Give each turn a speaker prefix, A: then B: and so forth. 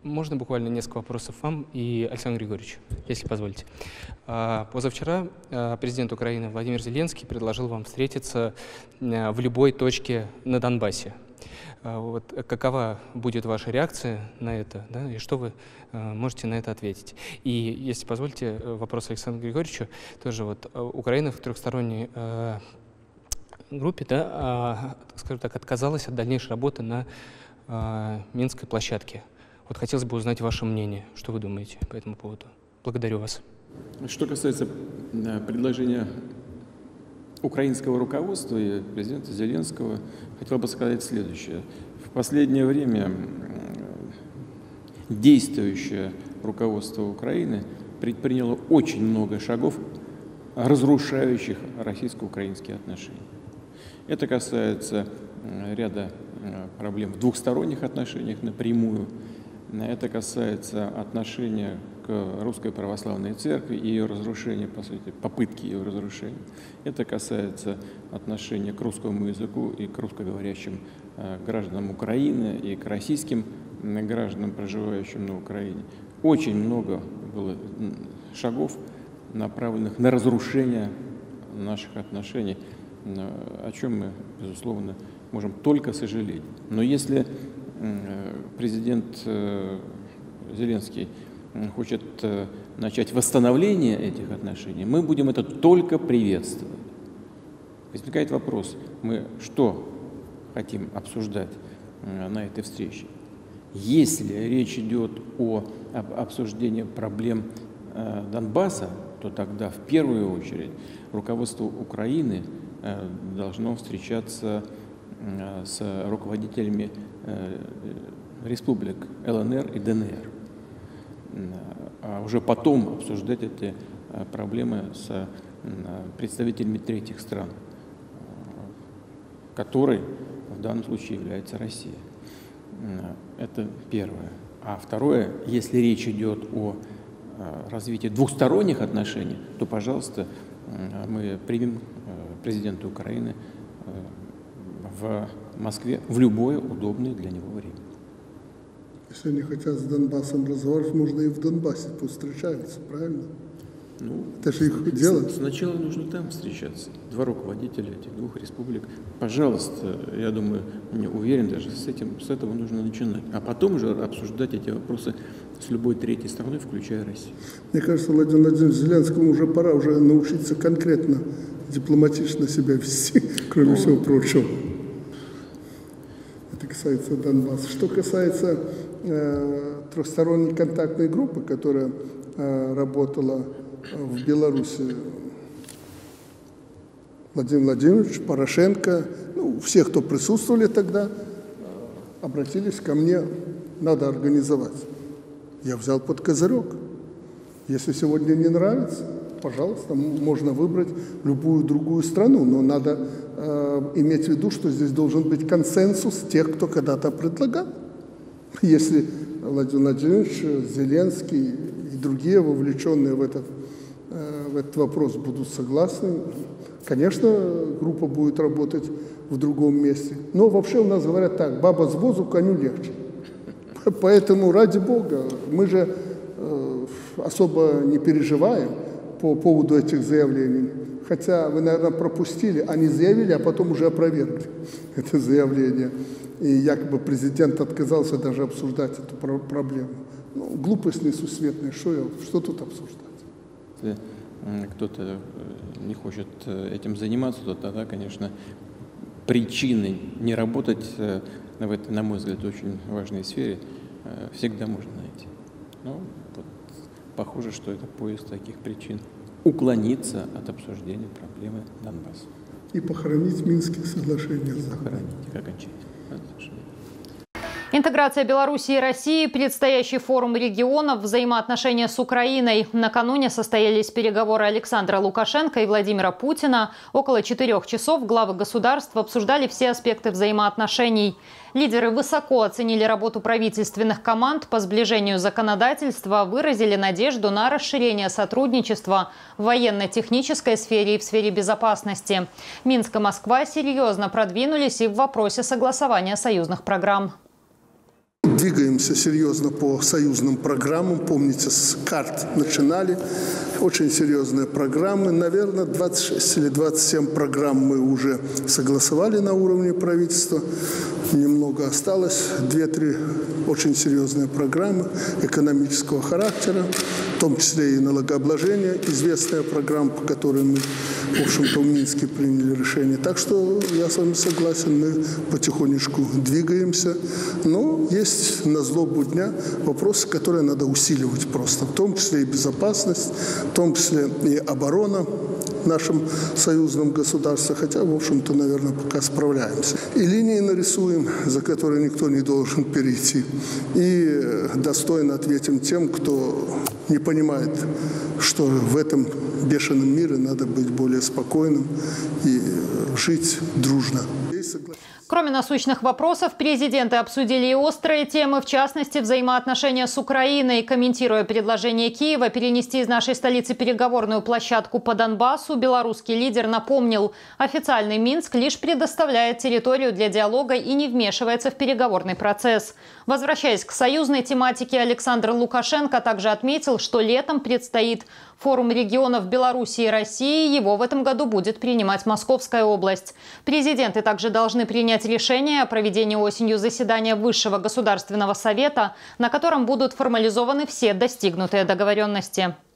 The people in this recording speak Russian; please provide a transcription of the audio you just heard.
A: Можно буквально несколько вопросов вам и Александру Григорьевичу, если позволите. Позавчера президент Украины Владимир Зеленский предложил вам встретиться в любой точке на Донбассе. Вот, какова будет ваша реакция на это, да, и что вы можете на это ответить? И, если позволите, вопрос Александру Григорьевичу. Тоже вот Украина в трехсторонней группе, да, скажем так, отказалась от дальнейшей работы на Минской площадке. Вот хотелось бы узнать ваше мнение. Что вы думаете по этому поводу? Благодарю вас.
B: Что касается предложения украинского руководства и президента Зеленского, хотел бы сказать следующее. В последнее время действующее руководство Украины предприняло очень много шагов, разрушающих российско-украинские отношения. Это касается ряда проблем в двухсторонних отношениях напрямую. Это касается отношения к Русской Православной Церкви и ее разрушения, по сути, попытки ее разрушения. Это касается отношения к русскому языку и к русскоговорящим гражданам Украины и к российским гражданам, проживающим на Украине. Очень много было шагов, направленных на разрушение наших отношений, о чем мы, безусловно, можем только сожалеть. Но если президент Зеленский хочет начать восстановление этих отношений, мы будем это только приветствовать. Возникает вопрос, мы что хотим обсуждать на этой встрече? Если речь идет об обсуждении проблем Донбасса, то тогда в первую очередь руководство Украины должно встречаться с руководителями республик ЛНР и ДНР, а уже потом обсуждать эти проблемы с представителями третьих стран, которой в данном случае является Россия. Это первое. А второе, если речь идет о развитии двухсторонних отношений, то, пожалуйста, мы примем президента Украины в Москве в любое удобное для него время.
C: Если они хотят с Донбассом разговаривать, можно и в Донбассе пусть встречаются, правильно?
B: Ну,
C: это же их дело.
B: Сначала нужно там встречаться. Два руководителя этих двух республик. Пожалуйста, я думаю, не уверен, даже с этого нужно начинать. А потом уже обсуждать эти вопросы с любой третьей страной, включая Россию.
C: Мне кажется, Владимир Владимирович Зеленскому уже пора уже научиться конкретно дипломатично себя вести, кроме всего прочего. Это касается Донбасса. Что касается трехсторонней контактной группы, которая работала в Беларуси, Владимир Владимирович, Порошенко, ну, все, кто присутствовали тогда, обратились ко мне, надо организовать. Я взял под козырек. Если сегодня не нравится, пожалуйста, можно выбрать любую другую страну, но надо иметь в виду, что здесь должен быть консенсус тех, кто когда-то предлагал. Если Владимир Владимирович, Зеленский и другие, вовлеченные в этот вопрос, будут согласны, конечно, группа будет работать в другом месте. Но вообще у нас говорят так, баба с возу, коню легче. Поэтому, ради Бога, мы же особо не переживаем по поводу этих заявлений. Хотя вы, наверное, пропустили, они заявили, а потом уже опровергли это заявление. И якобы президент отказался даже обсуждать эту проблему. Ну, глупость несусветная, что тут обсуждать?
B: Если кто-то не хочет этим заниматься, то тогда, конечно, причины не работать в этой, на мой взгляд, очень важной сфере всегда можно найти. Но вот, похоже, что это поиск таких причин. Уклониться от обсуждения проблемы Донбасса.
C: И похоронить Минские соглашения.
B: И похоронить их окончательно.
D: Интеграция Беларуси и России, предстоящий форум регионов, взаимоотношения с Украиной. Накануне состоялись переговоры Александра Лукашенко и Владимира Путина. Около 4 часов главы государств обсуждали все аспекты взаимоотношений. Лидеры высоко оценили работу правительственных команд по сближению законодательства, выразили надежду на расширение сотрудничества в военно-технической сфере и в сфере безопасности. Минск и Москва серьезно продвинулись и в вопросе согласования союзных программ.
C: Двигаем двигаемся серьезно по союзным программам. Помните, с карт начинали. Очень серьезные программы. Наверное, 26 или 27 программ мы уже согласовали на уровне правительства. Немного осталось. 2-3 очень серьезные программы экономического характера, в том числе и налогообложение. Известная программа, по которой мы, в общем-то, в Минске приняли решение. Так что я с вами согласен, мы потихонечку двигаемся. Но есть на злобу дня вопросы, которые надо усиливать просто. В том числе и безопасность, в том числе и оборона в нашем союзном государстве. Хотя, в общем-то, наверное, пока справляемся. И линии нарисуем, за которые никто не должен перейти. И достойно ответим тем, кто не понимает, что в этом бешеном мире надо быть более спокойным и жить дружно.
D: Кроме насущных вопросов, президенты обсудили и острые темы, в частности, взаимоотношения с Украиной. Комментируя предложение Киева перенести из нашей столицы переговорную площадку по Донбассу, белорусский лидер напомнил, официальный Минск лишь предоставляет территорию для диалога и не вмешивается в переговорный процесс. Возвращаясь к союзной тематике, Александр Лукашенко также отметил, что летом предстоит форум регионов Беларуси и России. Его в этом году будет принимать Московская область. Президенты также должны принять решение о проведении осенью заседания Высшего государственного совета, на котором будут формализованы все достигнутые договоренности.